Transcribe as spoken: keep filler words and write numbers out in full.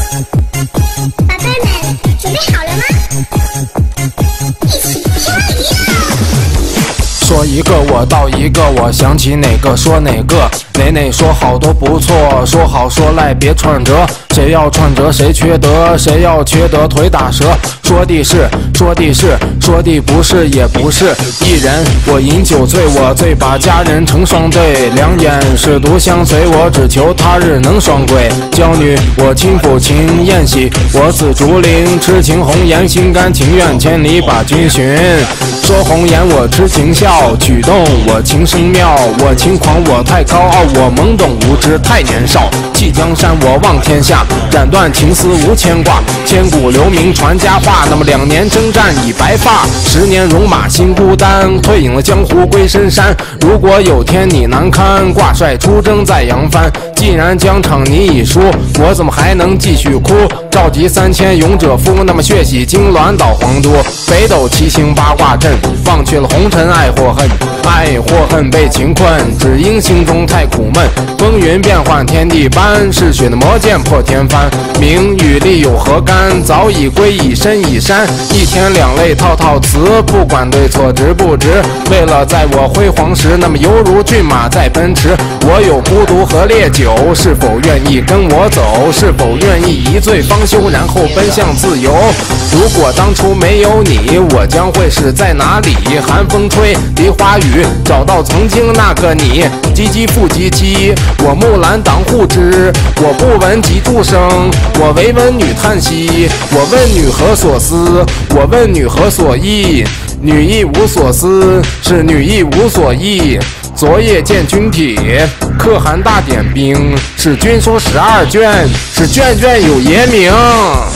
宝贝们，准备好了吗？一起漂移！ 说一个我到一个我，想起哪个说哪个。哪哪说好都不错，说好说赖别串折。谁要串折谁缺德，谁要缺德腿打折。说的是说的是说的不是也不是。一人我饮酒醉，我醉把佳人成双对。两眼是独相随，我只求他日能双归。娇女我轻抚琴宴喜，我紫竹林痴情红颜，心甘情愿千里把君寻。说红颜我痴情笑，曲动我情声妙。我轻狂我太高傲，我懵懂无知太年少。弃江山我望天下，斩断情丝无牵挂。千古留名传佳话，那么两年征战已白发，十年戎马心孤单。退隐了江湖归深山，如果有天你难堪，挂帅出征在扬帆。既然疆场你已输，我怎么还能继续哭？召集三千勇者夫，那么血洗金銮倒皇都。北斗七星八卦阵，忘却了红尘爱或恨，爱或恨被情困，只因心中太苦闷。风云变幻天地般，嗜血的魔剑破天翻。名与利有何干？早已归以身以山。一天两泪套套词，不管对错值不值。为了在我辉煌时，那么犹如骏马在奔驰。我有孤独和烈酒，是否愿意跟我走？是否愿意一醉方休，然后奔向自由？如果当初没有你，我将会是在哪里？寒风吹，梨花雨，找到曾经那个你。唧唧复唧唧，我木兰当户织。我不闻机杼声，我唯闻女叹息。我问女何所思？我问女何所忆？女亦无所思，是女亦无所忆。昨夜见军帖，可汗大点兵。是君说十二卷，是卷卷有爷名。